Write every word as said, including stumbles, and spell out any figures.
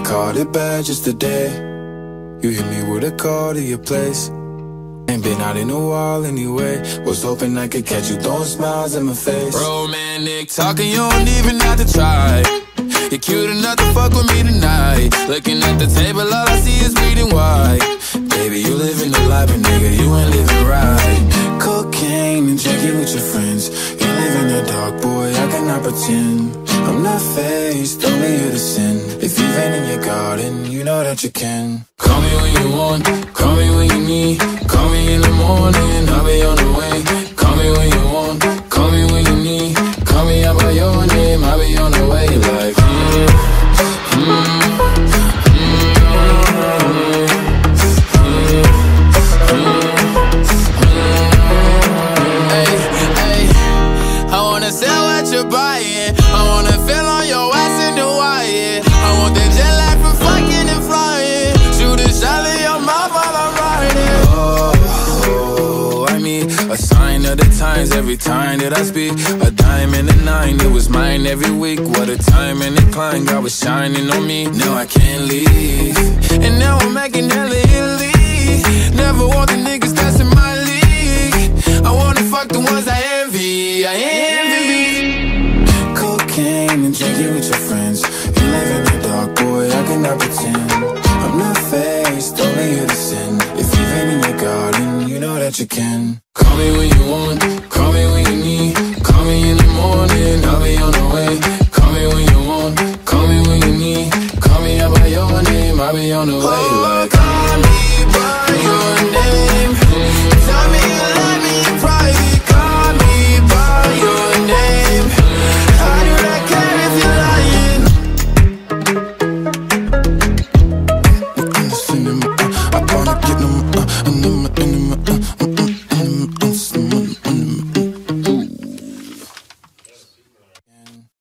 called it bad just today. You hit me with a call to your place. Ain't been out in a while anyway. Was hoping I could catch you throwing smiles in my face. Romantic talking, you don't even have to try. You're cute enough to fuck with me tonight. Looking at the table, all I see is bleeding white. Baby, you living the life, but nigga, you ain't living right. Cocaine and drinking with your friends. You live in the dark, boy, I cannot pretend. I'm not faced, only you to sin. If you've been in your garden, you know that you can. Call me when you want, call me when you need. Call me in the morning, I'll be on the way. Call me when you want, call me when you need. Call me out by your name, I'll be on the way. Like, mm, mm, sell what you're buying. I wanna feel on your ass in Hawaii. I want that jet lag from fucking and flying. Shoot a shot in your mouth while I'm riding. Oh, I mean, a sign of the times every time that I speak. A dime and a nine, it was mine every week. What a time and a climb, God was shining on me. Now I can't leave, and now I'm making hella Italy. Never want the niggas that's in my league. I wanna fuck the ones I envy. I envy. Cocaine and drinking with your friends. You live in the dark, boy, I cannot pretend. I'm not faced, only you to sin. If you've been in your garden, you know that you can. Call me when you want, call me when you need. Call me in the morning, I'll be on the way. Call me when you want, call me when you need. Call me out by your name, I'll be on the way. Like, call me by